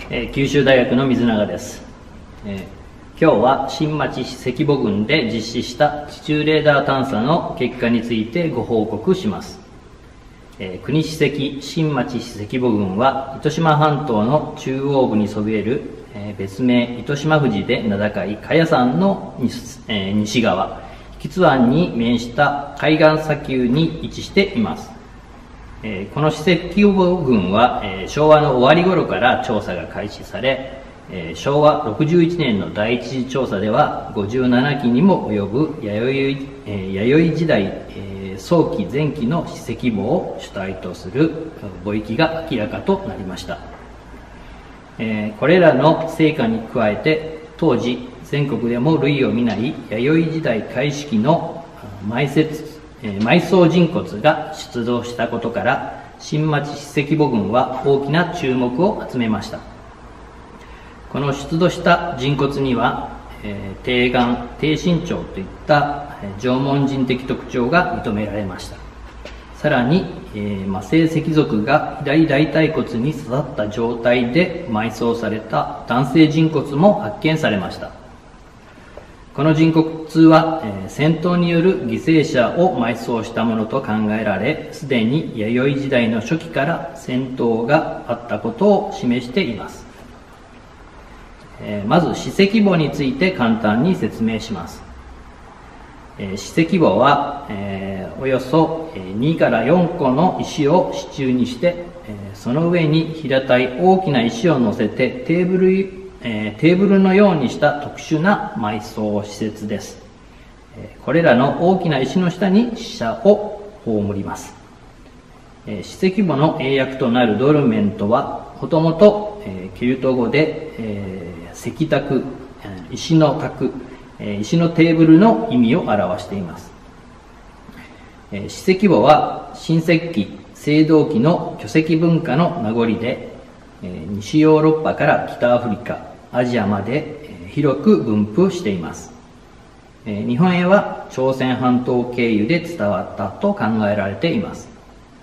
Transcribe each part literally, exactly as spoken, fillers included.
えー、九州大学の水永です。えー、今日は新町史跡母群で実施した地中レーダー探査の結果についてご報告します。えー、国史跡新町史跡母群は糸島半島の中央部にそびえる、えー、別名糸島富士で名高い茅山の西、えー、西側引津湾に面した海岸砂丘に位置しています。えー、この史跡母群は、えー、昭和の終わり頃から調査が開始され、えー、昭和ろくじゅういちねんの第一次調査ではごじゅうななきにも及ぶ弥生、えー、弥生時代、えー、早期前期の史跡母を主体とする母域が明らかとなりました。えー、これらの成果に加えて、当時全国でも類を見ない弥生時代開始期の埋設埋葬人骨が出土したことから、新町史跡母群は大きな注目を集めました。この出土した人骨には、えー、低眼、低身長といった縄文人的特徴が認められました。さらに、えー、魔性石族が左大腿骨に刺さった状態で埋葬された男性人骨も発見されました。この人骨は、えー、戦闘による犠牲者を埋葬したものと考えられ、すでに弥生時代の初期から戦闘があったことを示しています。えー、まず史跡母について簡単に説明します。えー、史跡母は、えー、およそにからよんこの石を支柱にして、えー、その上に平たい大きな石を乗せてテーブルえー、テーブルのようにした特殊な埋葬施設です。えー、これらの大きな石の下に死者を葬ります。えー、史跡母の英訳となるドルメントは、もともとケルト語で、えー、石卓、石の卓、えー、石のテーブルの意味を表しています。えー、史跡母は新石器、青銅器の巨石文化の名残で、えー、西ヨーロッパから北アフリカ、アジアまで広く分布しています。日本へは朝鮮半島経由で伝わったと考えられています。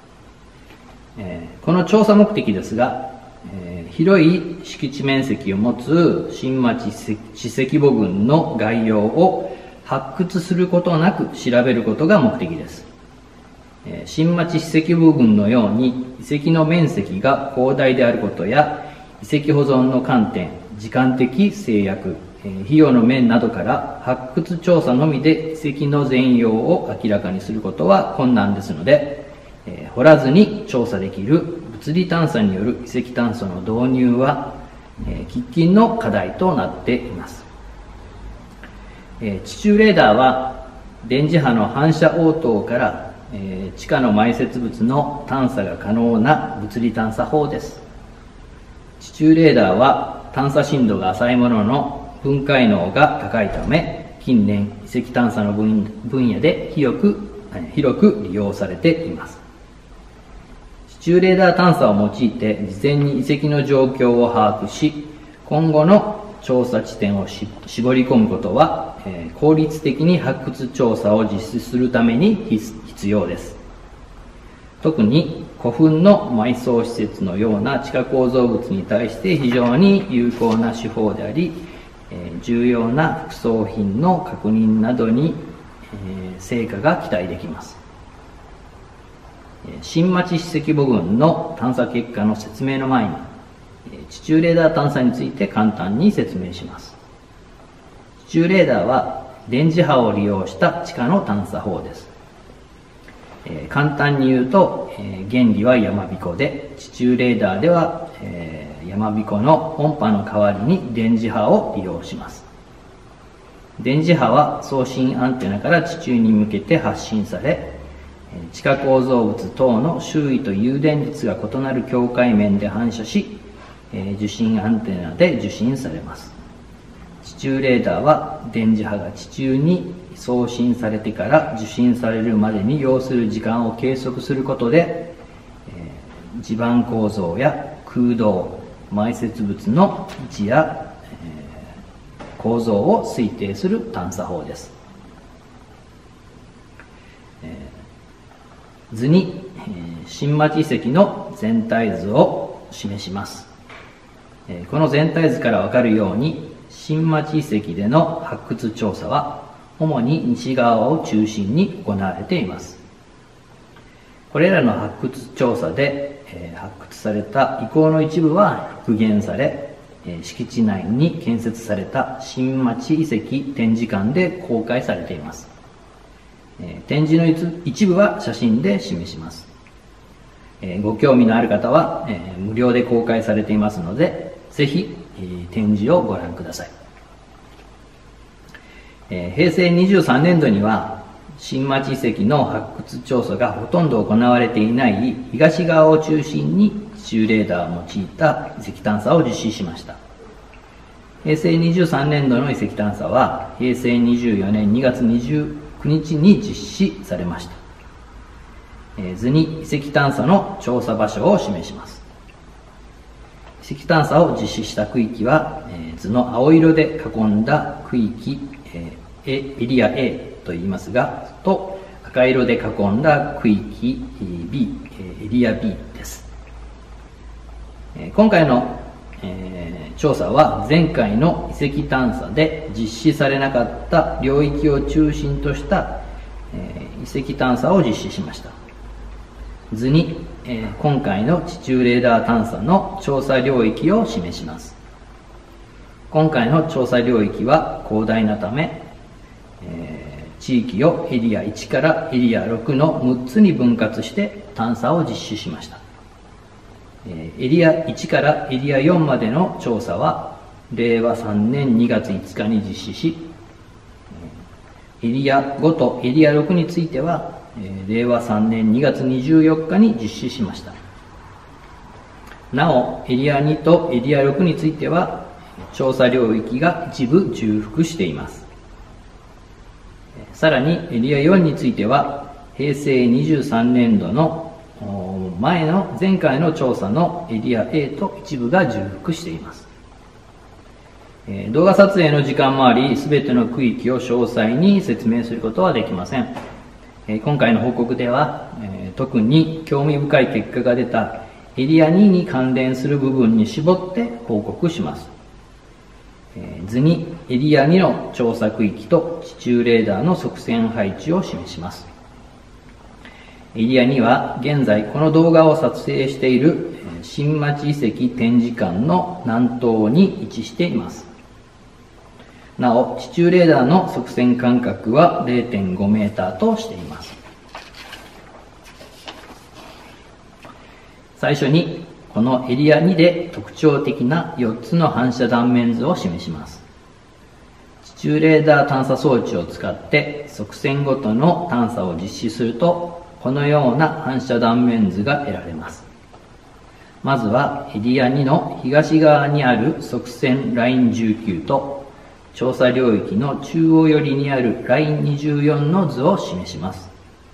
この調査目的ですが、広い敷地面積を持つ新町史跡母群の概要を発掘することなく調べることが目的です。新町史跡母群のように遺跡の面積が広大であることや、遺跡保存の観点、時間的制約、費用の面などから発掘調査のみで遺跡の全容を明らかにすることは困難ですので、えー、掘らずに調査できる物理探査による遺跡探査の導入は、えー、喫緊の課題となっています。えー、地中レーダーは電磁波の反射応答から、えー、地下の埋設物の探査が可能な物理探査法です。地中レーダーは探査深度が浅いものの分解能が高いため、近年遺跡探査の分野で広く広く利用されています。地中レーダー探査を用いて事前に遺跡の状況を把握し、今後の調査地点を絞り込むことは、えー、効率的に発掘調査を実施するために必要です。特に古墳の埋葬施設のような地下構造物に対して非常に有効な手法であり、えー、重要な副葬品の確認などに、えー、成果が期待できます。新町史跡母群の探査結果の説明の前に、地中レーダー探査について簡単に説明します。地中レーダーは電磁波を利用した地下の探査法です。えー、簡単に言うと、えー、原理は山彦で、地中レーダーでは、えー、山彦の音波の代わりに電磁波を利用します。電磁波は送信アンテナから地中に向けて発信され、地下構造物等の周囲と誘電率が異なる境界面で反射し、えー、受信アンテナで受信されます。地中レーダーは電磁波が地中に送信されてから受信されるまでに要する時間を計測することで、えー、地盤構造や空洞、埋設物の位置や、えー、構造を推定する探査法です。えー、図に、えー、新町遺跡の全体図を示します。 この全体図からわかるように、新町遺跡での発掘調査は主に西側を中心に行われています。これらの発掘調査で、えー、発掘された遺構の一部は復元され、えー、敷地内に建設された新町遺跡展示館で公開されています。えー、展示の一部は写真で示します。えー、ご興味のある方は、えー、無料で公開されていますので、ぜひ、えー、展示をご覧ください。えー、平成にじゅうさんねんどには、新町遺跡の発掘調査がほとんど行われていない東側を中心に地中レーダーを用いた遺跡探査を実施しました。平成にじゅうさんねんどの遺跡探査は平成にじゅうよねんにがつにじゅうくにちに実施されました。図に遺跡探査の調査場所を示します。遺跡探査を実施した区域は図の青色で囲んだ区域エリア Aと言いますが、と赤色で囲んだ区域 B、エリア B です。今回の、えー、調査は前回の遺跡探査で実施されなかった領域を中心とした、えー、遺跡探査を実施しました。図に、えー、今回の地中レーダー探査の調査領域を示します。今回の調査領域は広大なため、えー地域をエリアいちからエリアろくのむっつに分割して探査を実施しました。エリアいちからエリアよんまでの調査はれいわさんねんにがついつかに実施し、エリアごとエリアろくについてはれいわさんねんにがつにじゅうよっかに実施しました。なお、エリアにとエリアろくについては調査領域が一部重複しています。さらにエリアよんについては平成にじゅうさんねんどの前の前回の調査のエリア A と一部が重複しています。動画撮影の時間もあり、すべての区域を詳細に説明することはできません。今回の報告では特に興味深い結果が出たエリアにに関連する部分に絞って報告します。図にエリアにの調査区域と地中レーダーの側線配置を示します。エリアには現在この動画を撮影している新町遺跡展示館の南東に位置しています。なお、地中レーダーの側線間隔は れいてんごメーターとしています。最初にこのエリアにで特徴的なよっつの反射断面図を示します。地中レーダー探査装置を使って側線ごとの探査を実施すると、このような反射断面図が得られます。まずはエリアにの東側にある側線ラインじゅうきゅうと調査領域の中央寄りにあるラインにじゅうよんの図を示します。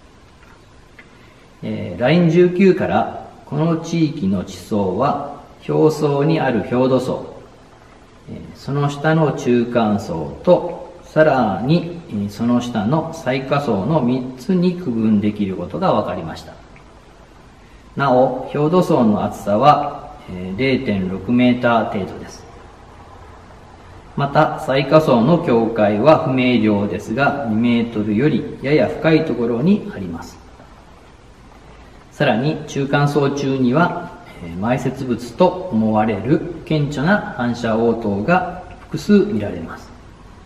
えー、ラインじゅうきゅうからこの地域の地層は表層にある表土層、その下の中間層とさらにその下の最下層のみっつに区分できることが分かりました。なお、表土層の厚さは れいてんろくメーター程度です。また最下層の境界は不明瞭ですがにメートルよりやや深いところにあります。さらに中間層中には埋設物と思われる顕著な反射応答が複数見られます。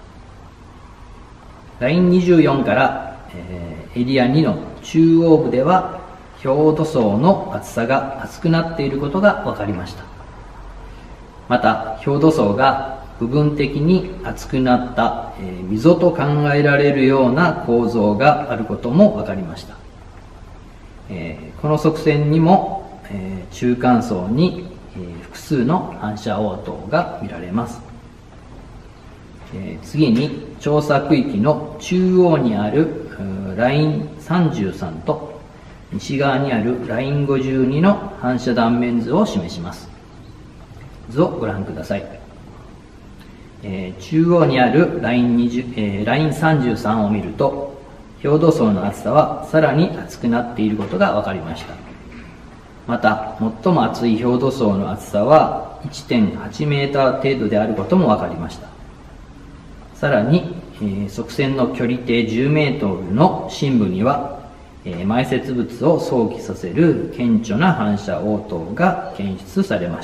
ラインにじゅうよんからエリアにの中央部では表土層の厚さが厚くなっていることが分かりました。また表土層が部分的に厚くなった溝と考えられるような構造があることも分かりました。この側線にも中間層に複数の反射応答が見られます。次に調査区域の中央にあるラインさんじゅうさんと西側にあるラインごじゅうにの反射断面図を示します。図をご覧ください。中央にあるラインにじゅう、ラインさんじゅうさんを見ると表土層の厚さはさらに厚くなっていることが分かりました。 また最も厚い表土層の厚さは いってんはちメーター程度であることも分かりました。さらに、えー、側線の距離定じゅうメートルの深部には、えー、埋設物を想起させる顕著な反射応答が検出されました。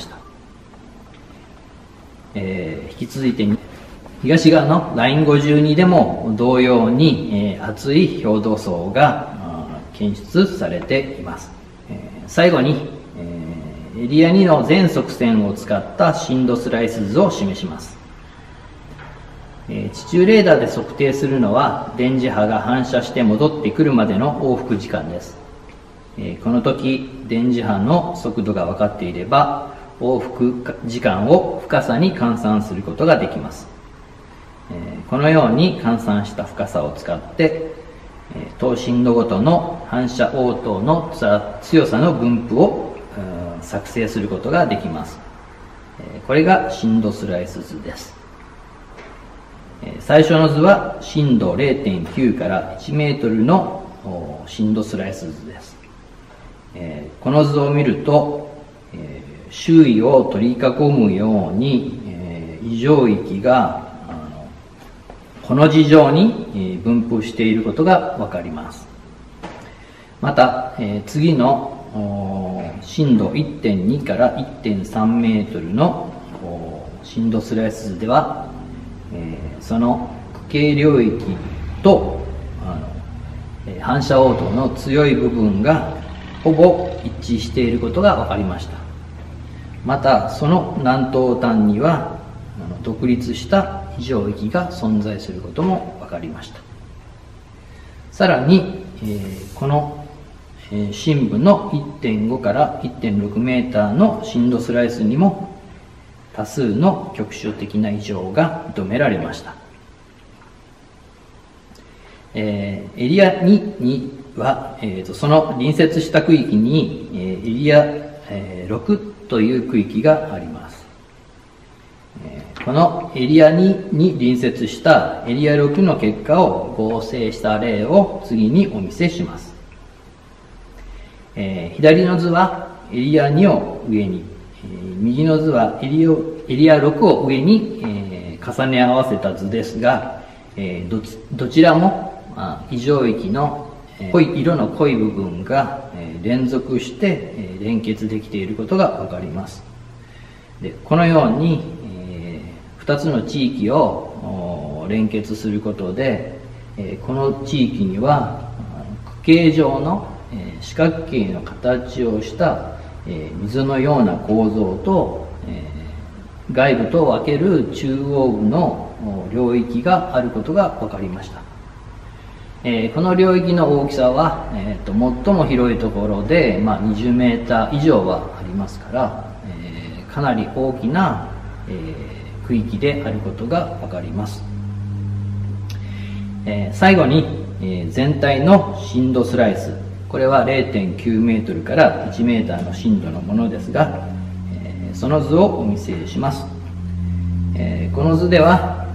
えー、引き続いて東側のラインごじゅうにでも同様に、えー、厚い表土層が検出されています。えー、最後に、えー、エリアにの全側線を使った深度スライス図を示します。えー、地中レーダーで測定するのは電磁波が反射して戻ってくるまでの往復時間です。えー、この時電磁波の速度が分かっていれば往復時間を深さに換算することができます。えー、このように換算した深さを使って等深度ごとの反射応答の強さの分布を作成することができます。これが深度スライス図です。最初の図は深度 れいてんきゅう からいちメートルの深度スライス図です。この図を見ると周囲を取り囲むように異常域がこの字状に分布していることがわかります。また次の深度 いってんに から いってんさんメートルの深度スライス図ではその区形領域とあの反射応答の強い部分がほぼ一致していることが分かりました。またその南東端には独立した異常域が存在することも分かりました。さらに、えー、この、えー、深部の いってんご から いってんろくメーターの深度スライスにも多数の局所的な異常が認められました。えー、エリアにには、えー、とその隣接した区域に、えー、エリア、えー、ろくという区域があります。えー、このエリアにに隣接したエリアろくの結果を合成した例を次にお見せします。えー、左の図はエリアにを上に、えー、右の図はエリア、エリアろくを上に、えー、重ね合わせた図ですが、えー、ど, どちらも異常域の濃い色の濃い部分が連続して連結できていることが分かります。でこのようにふたつの地域を連結することでこの地域には区形状の四角形の形をした溝のような構造と外部とを分ける中央部の領域があることが分かりました。えー、この領域の大きさは、えー、と最も広いところで、まあ、にじゅうメーター以上はありますから、えー、かなり大きな、えー、区域であることが分かります。えー、最後に、えー、全体の深度スライス、これは れいてんきゅうメートルからいちメーターの深度のものですが、えー、その図をお見せします。えー、この図では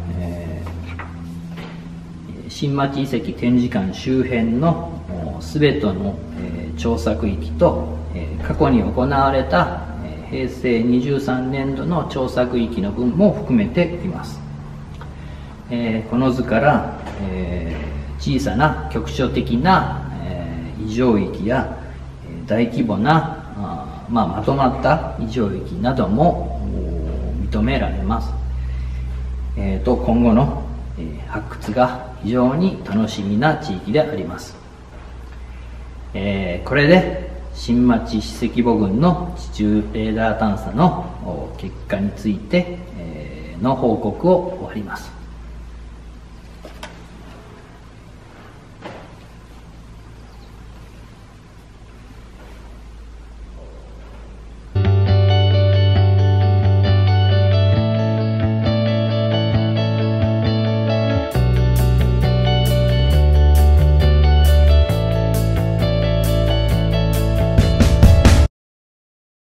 新町遺跡展示館周辺のすべての調査区域と過去に行われたへいせいにじゅうさんねんどの調査区域の分も含めています。この図から小さな局所的な異常域や大規模な、まあ、まとまった異常域なども認められます。と今後の発掘が非常に楽しみな地域であります。えー、これで新町史跡母群の地中レーダー探査の結果についての報告を終わります。